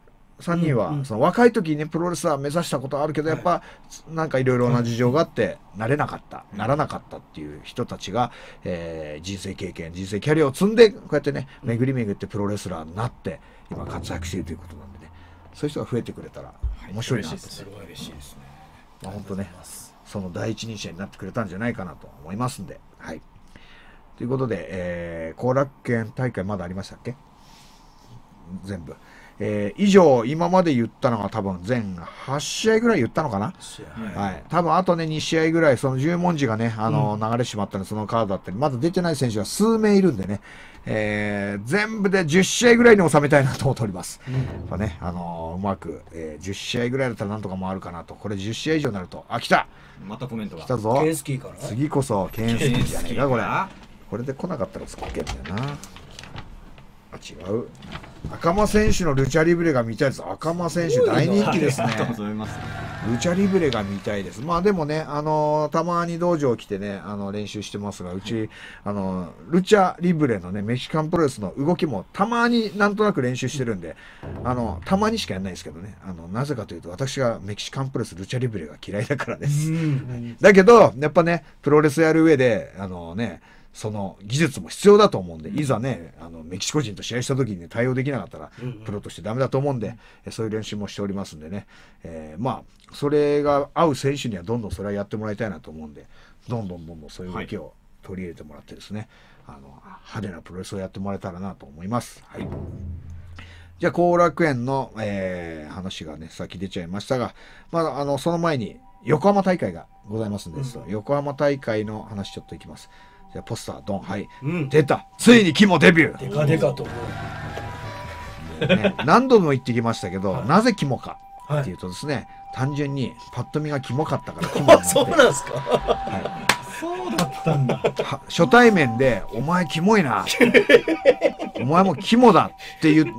3人は、その若い時にね、プロレスラー目指したことはあるけど、やっぱ、なんかいろいろな事情があって、ならなかったっていう人たちが、人生経験、人生キャリアを積んで、こうやってね、巡り巡ってプロレスラーになって、今活躍しているということなんでね、そういう人が増えてくれたら面白いなと。 すごい嬉しいですね。 本当ね、その第一人者になってくれたんじゃないかなと思いますんで。はい。ということで、後楽園大会まだありましたっけ？全部。以上、今まで言ったのが多分全8試合ぐらい言ったのかな？はい。多分あとね、2試合ぐらい、その十文字がね、流れてしまったので、そのカードだったり、まだ出てない選手が数名いるんでね、全部で10試合ぐらいに収めたいなと思っております。やっぱね、うまく、10試合ぐらいだったらなんとか回るかなと。これ10試合以上になると、来た！ またコメントが来たぞ。 ケンスキーかな？ 次こそケンスキーじゃねえか、これ。これで来なかったら突っ込んだよな。違う。赤間選手のルチャリブレが見たいです。赤間選手大人気ですね。 ありがとうございます。 ルチャリブレが見たいです。まあでもね、たまに道場来てね、練習してますが、うち、ルチャリブレのね、メキシカンプロレスの動きもたまになんとなく練習してるんで、たまにしかやんないですけどね、なぜかというと、私がメキシカンプロレス、ルチャリブレが嫌いだからです。だけど、やっぱね、プロレスやる上で、その技術も必要だと思うんで、いざね、メキシコ人と試合した時にね、対応できなかったら、プロとしてダメだと思うんで、そういう練習もしておりますんでね、まあ、それが合う選手にはどんどんそれはやってもらいたいなと思うんで、どんどんそういう動きを取り入れてもらってですね、派手なプロレスをやってもらえたらなと思います。はい。じゃあ、後楽園の、話がね、さっき出ちゃいましたが、まあ、その前に、横浜大会がございますんで、横浜大会の話ちょっといきます。じゃあポスタードン、はい、出た、ついにキモデビュー。 デカデカと思う、ね、何度も言ってきましたけど、なぜキモかっていうとですね、単純にパッと見がキモかったからキモになってそうなんですか？ はい、 そうだったんだ。 初対面でお前キモいなお前もキモだって言う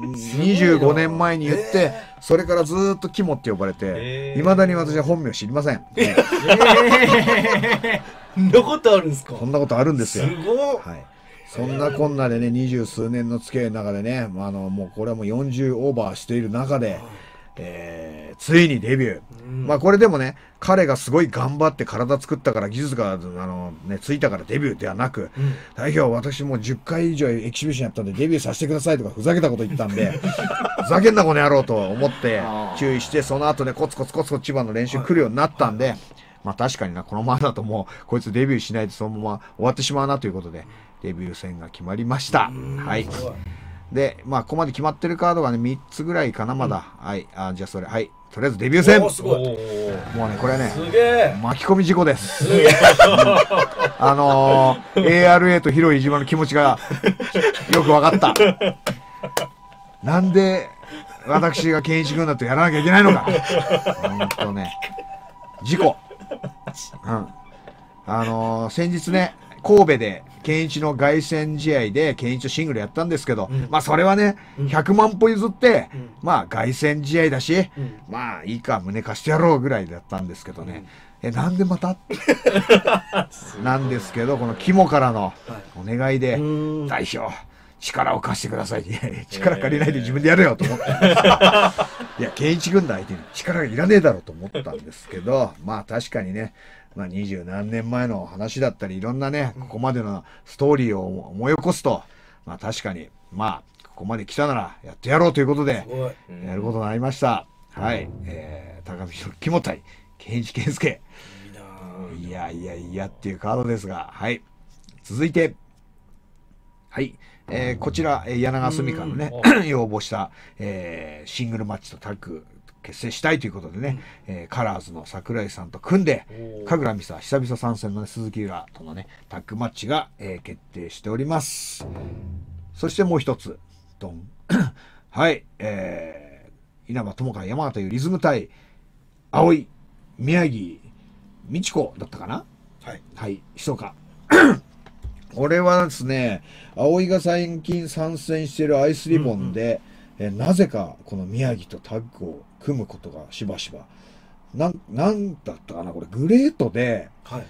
25年前に言って、それからずーっとキモって呼ばれて、いまだに私は本名知りません。 そんなことあるんですか？ そんなことあるんですよ。 すごい。 はい。そんなこんなでね、20数年の付き合いの中でね、もうこれはもう40オーバーしている中で、ついにデビュー。まあこれでもね、彼がすごい頑張って体作ったから技術がついたからデビューではなく、代表私もう10回以上エキシビションやったんでデビューさせてくださいとかふざけたこと言ったんで、ふざけんなこの野郎と思って注意して、その後ね、コツコツ千葉の練習来るようになったんで、まあ確かにな、このままだともうこいつデビューしないとそのまま終わってしまうなということで、デビュー戦が決まりました。はい。 で、まあ、ここまで決まってるカードがね、3つぐらいかな、まだ。はい。じゃあそれ、はい。とりあえずデビュー戦。 おーすごい。 もうね、これね、 すげえ。 巻き込み事故です。ARA と広い島の気持ちがよく分かった。なんで、私が健一軍だとやらなきゃいけないのか。ほんとね、事故。先日ね、神戸で健一の凱旋試合で健一のシングルやったんですけど、まあそれはね、100万歩譲って、まあ凱旋試合だし、まあいいか胸貸してやろうぐらいだったんですけどね、なんでまたなんですけど、この肝からのお願いで、代表力を貸してください。いや力借りないで自分でやれよと思って。いや、健一軍団相手に力がいらねえだろうと思ったんですけど、まあ確かにね、まあ20何年前の話だったり、いろんなね、ここまでのストーリーを思い起こすと、まあ確かに、まあ、ここまで来たならやってやろうということで、やることになりました。はい。高見の肝対、健一健介。いやいやいやっていうカードですが、はい。続いて、はい。こちら、柳川澄香のね、要望した、シングルマッチとタッグ結成したいということでね、カラーズの桜井さんと組んで、神楽美沙久々参戦の、ね、鈴木浦とのね、タッグマッチが、決定しております。そしてもう一つ、ドン。はい、稲葉友香山形いうリズム対、葵、宮城、美智子だったかな。はい。はい、ひそか。これはですね、葵が最近参戦しているアイスリボンで、なぜかこの宮城とタッグを組むことがしばしば。なんだったかな、これグレートで、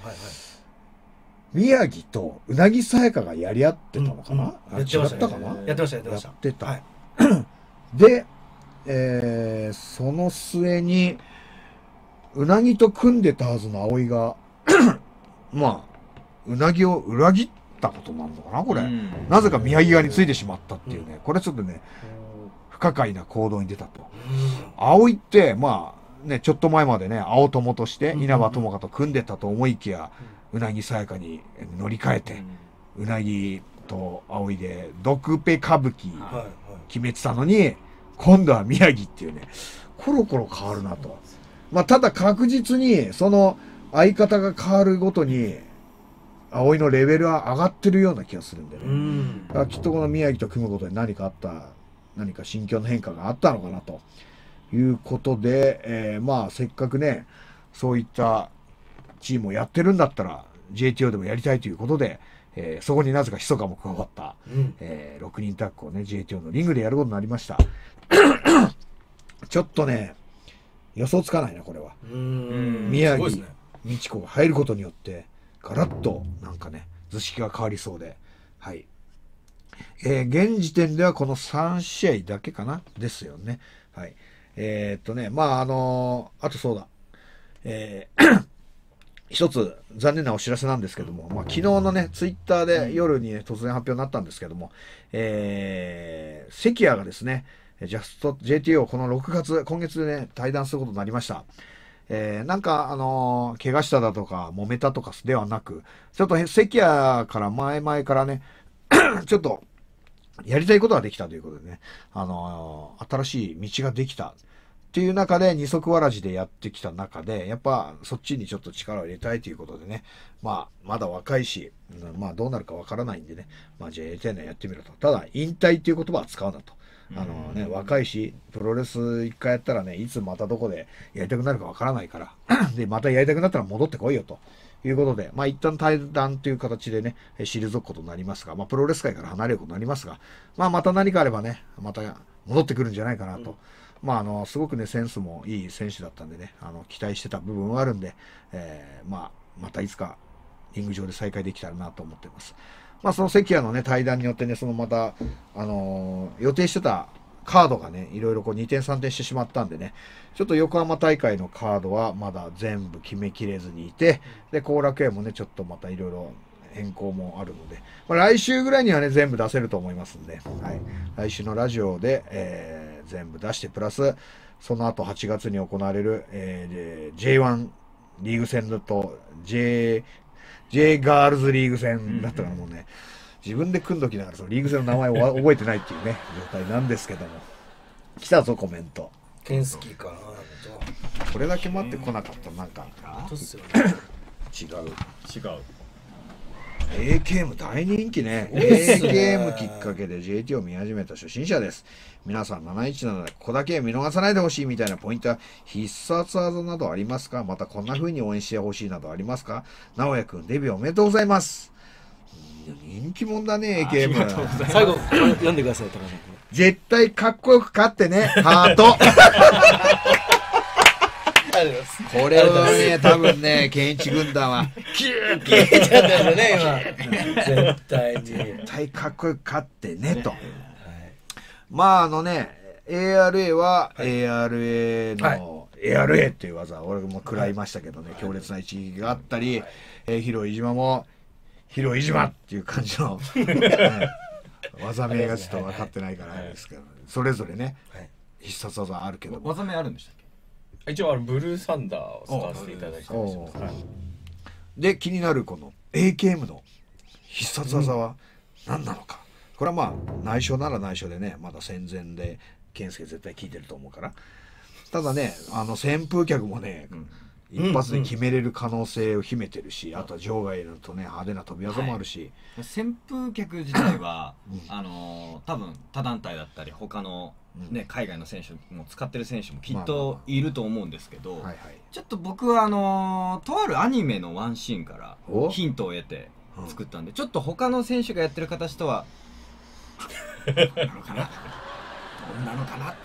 宮城とうなぎさやかがやり合ってたのかな、違ったかな、 やってました。やってた。で、その末に、うなぎと組んでたはずの葵が、まあ、うなぎを裏切ったことになるのかなこれ。なぜか宮城側についてしまったっていうね、これちょっとね、不可解な行動に出たと。葵って、まあ、ね、ちょっと前までね、青友として稲葉友香と組んでたと思いきや、うなぎさやかに乗り換えて、うなぎと葵で、毒ペ歌舞伎決めてたのに、今度は宮城っていうね、コロコロ変わるなと。まあ、ただ確実に、その相方が変わるごとに、葵のレベルは上がってるような気がするんでね。だからきっとこの宮城と組むことで何か心境の変化があったのかなということで、まあせっかくね、そういったチームをやってるんだったら JTO でもやりたいということで、そこになぜか密かも加わった、6人タッグをね JTO のリングでやることになりました。ちょっとね、予想つかないなこれは。宮城、美智子が入ることによってガラッとなんかね図式が変わりそうで、はい。現時点ではこの3試合だけかなですよね。はい。まああとそうだ。一つ残念なお知らせなんですけども、まあ昨日のね、ツイッターで夜にね、突然発表になったんですけども、関谷がですね、ジャスト JTO この6月、今月でね、対談することになりました。なんか、怪我しただとか、揉めたとかではなく、ちょっと関谷から前々からね、ちょっと、やりたいことができたということでね、新しい道ができたっていう中で、二足わらじでやってきた中で、やっぱそっちにちょっと力を入れたいということでね、まあ、まだ若いし、まあどうなるかわからないんでね、まあじゃあやりたいのはやってみろと。ただ、引退っていう言葉は使うなと。若いし、プロレス一回やったらね、いつまたどこでやりたくなるかわからないから、で、またやりたくなったら戻ってこいよと。いうことで、まあ一旦対談という形でね、退くことになりますが、まあプロレス界から離れることになりますが、まあまた何かあればね、また戻ってくるんじゃないかなと。まあすごくね、センスもいい選手だったんでね、期待してた部分はあるんで、またいつかリング上で再会できたらなと思っています。まあその関谷のね、対談によってね、そのまた、予定してたカードがね、いろいろこう2点3点してしまったんでね、ちょっと横浜大会のカードはまだ全部決めきれずにいて、で、後楽園もね、ちょっとまたいろいろ変更もあるので、まあ、来週ぐらいにはね、全部出せると思いますんで、はい。来週のラジオで、全部出して、プラス、その後8月に行われる、J1 リーグ戦だと、J ガールズリーグ戦だったからもうね、 自分で組んどきながらそのリーグ戦の名前を覚えてないっていうね状態なんですけども、来たぞコメント。 ケンスキーかなこれだけ待ってこなかったらなんかとっすよね。 違う。 違う。 AKM 大人気ね。AKM きっかけで JT を見始めた初心者です。皆さん717でここだけ見逃さないでほしいみたいなポイントは必殺技などありますか？またこんな風に応援してほしいなどありますか？直哉くんデビューおめでとうございます。人気者だね AKM。 最後読んでください、高橋さん。 絶対かっこよく勝ってね、ハート。これはね、多分ね、ケンイチ軍団はキューって消えちゃったんだよね今。絶対に。 絶対かっこよく勝ってねと。まあARA は ARA の ARA っていう技、俺も食らいましたけどね、強烈な一撃があったり、ヒロイジマもヒロイジマっていう感じの、技名がちょっと分かってないからあれですけど、それぞれね、必殺技あるけども、 技名あるんでしたっけ？ 一応ブルーサンダーを使わせていただいてます。 で気になるこの AKM の必殺技は何なのか、これはまあ内緒なら内緒でね、まだ戦前で健介絶対聞いてると思うから、ただね旋風脚もね、一発で決めれる可能性を秘めてるし、あとは場外のとね派手な飛び技もあるし、 旋風脚自体は多分他団体だったり他のね、海外の選手も使ってる選手もきっといると思うんですけど、ちょっと僕はとあるアニメのワンシーンからヒントを得て作ったんで、ちょっと他の選手がやってる形とはどうなのかな、どんなのかな。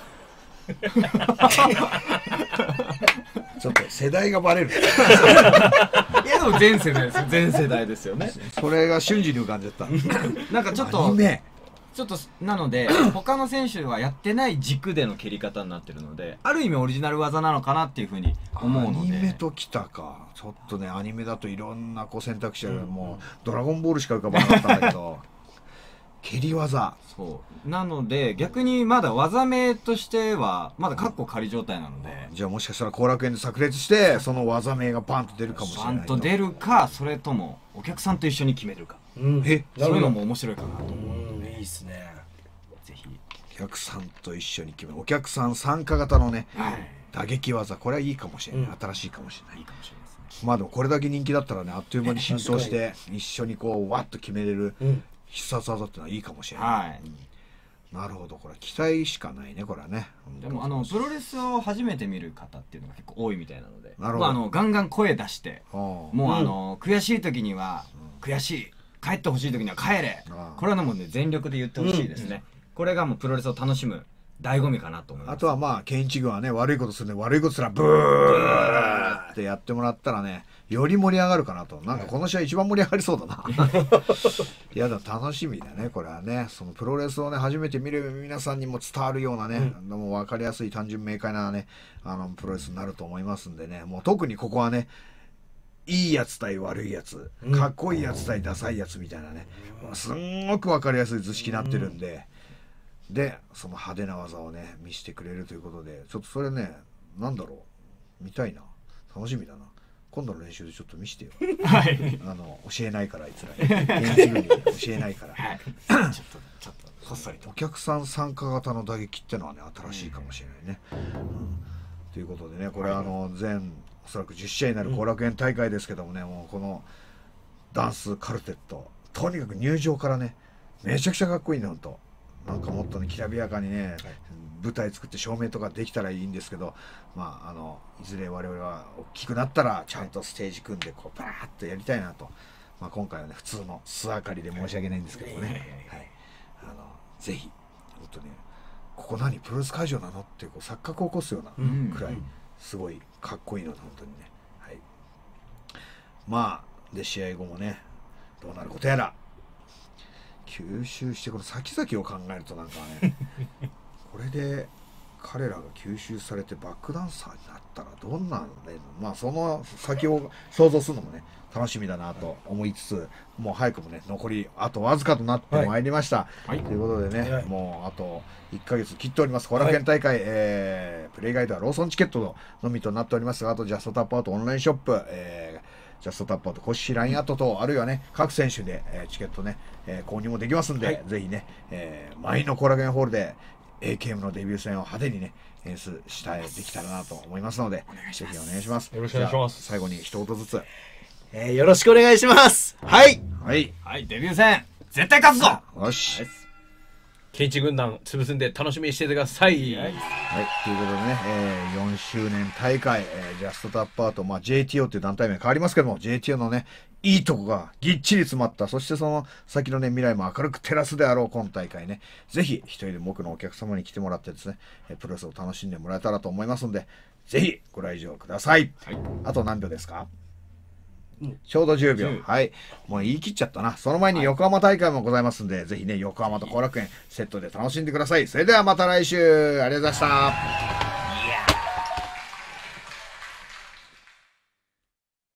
ちょっと世代がバレる。 いやでも全世代ですよ、全世代ですよね。 それが瞬時に浮かんじゃった。 なんかちょっとなので他の選手はやってない軸での蹴り方になってるので、ある意味オリジナル技なのかなっていうふうに思うので。 アニメときたか。ちょっとねアニメだといろんな選択肢がもうドラゴンボールしか浮かばなかったんだけど蹴り技。 そうなので逆にまだ技名としてはまだカッコ仮状態なので、 じゃあもしかしたら後楽園で炸裂してその技名がバンと出るかもしれない。 バンと出るか、それともお客さんと一緒に決めるか、そういうのも面白いかなと思うので、 いいっすね。 ぜひお客さんと一緒に決める、お客さん参加型のね、打撃技、これはいいかもしれない、新しいかもしれない、 いいかもしれないですね。 まあでもこれだけ人気だったらね、あっという間に浸透して一緒にこうワッと決めれる必殺技っていうのはいいかもしれない、なるほど、これ期待しかないね、これはね。 でもプロレスを初めて見る方っていうのが結構多いみたいなので、 なるほど、 ガンガン声出して、もう悔しい時には悔しい、帰ってほしい時には帰れ、これはもうね全力で言ってほしいですね。これがもうプロレスを楽しむ醍醐味かなと思います。 あとはまあケンイチ軍はね、悪いことするんで、悪いことすらブーってやってもらったらね、より盛り上がるかなと。なんかこの試合一番盛り上がりそうだな。いやだ、楽しみだね、これはね。そのプロレスをね、初めて見る皆さんにも伝わるようなね、でも分かりやすい単純明快なね、プロレスになると思いますんでね、もう特にここはね、いいやつ対悪いやつ、かっこいいやつ対ダサいやつみたいなね、すんごく分かりやすい図式になってるんで、でその派手な技をね見せてくれるということで、ちょっとそれね、なんだろう、見たいな、楽しみだな。今度の練習でちょっと見せてよ。教えないから、あいつら現地軍に教えないから、ちょっとこっそりとお客さん参加型の打撃ってのはね、新しいかもしれないね。ということでね、これ全おそらく10試合になる後楽園大会ですけどもね、もうこのダンスカルテット、とにかく入場からね、めちゃくちゃかっこいいんだ、ほんと。なんかもっとね、きらびやかにね、舞台作って照明とかできたらいいんですけど、まあいずれ我々が大きくなったらちゃんとステージ組んでこうバーッとやりたいなと。まあ今回はね、普通の素明かりで申し訳ないんですけどもね、ぜひ本当に、ここ何プロレス会場なのってこう錯覚を起こすようなくらいすごいかっこいいので、本当にね、まあで試合後もね、どうなることやら。吸収して、この先々を考えるとなんかねこれで彼らが吸収されてバックダンサーになったらどんなね、まあその先を想像するのもね楽しみだなと思いつつ、もう早くもね残りあとわずかとなってまいりました、ということでね、もうあと1ヶ月切っております。後楽園大会、プレイガイドはローソンチケットのみとなっておりますが、あとジャストタップアウトオンラインショップ、 ジャストタップアウト、コッシーラインアットと、あるいはね、各選手で、チケットね、購入もできますんで、ぜひね、満員のコラゲンホールで、AKM のデビュー戦を派手にね、演出できたらなと思いますので、ぜひお願いします。 よろしくお願いします。 最後に一言ずつ。 よろしくお願いします。はい。 はい。 はい、デビュー戦、絶対勝つぞ。 よし。 ケンイチ軍団潰すんで楽しみにしててください。 はい、ということでね、4周年大会、ジャストタップアウト、JTO っていう団体名変わりますけども、JTO のね、いいとこがぎっちり詰まった、そしてその先のね、未来も明るく照らすであろう今大会ね、ぜひ一人でも多くのお客様に来てもらってですね、プロレスを楽しんでもらえたらと思いますので、ぜひご来場ください。はい、あと何秒ですか？ちょうど10秒。はい。もう言い切っちゃったな。その前に横浜大会もございますんで、ぜひね、横浜と後楽園セットで楽しんでください。それではまた来週。ありがとうございました。